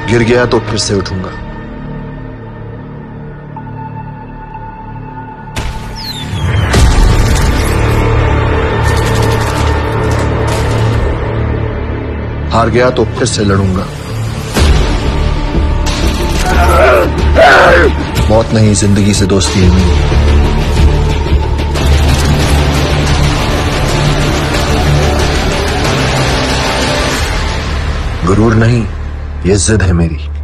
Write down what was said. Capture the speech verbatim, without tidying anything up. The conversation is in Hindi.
गिर गया तो फिर से उठूंगा। हार गया तो फिर से लड़ूंगा। मौत नहीं, जिंदगी से दोस्ती है मेरी। गुरूर नहीं, ये जिद है मेरी।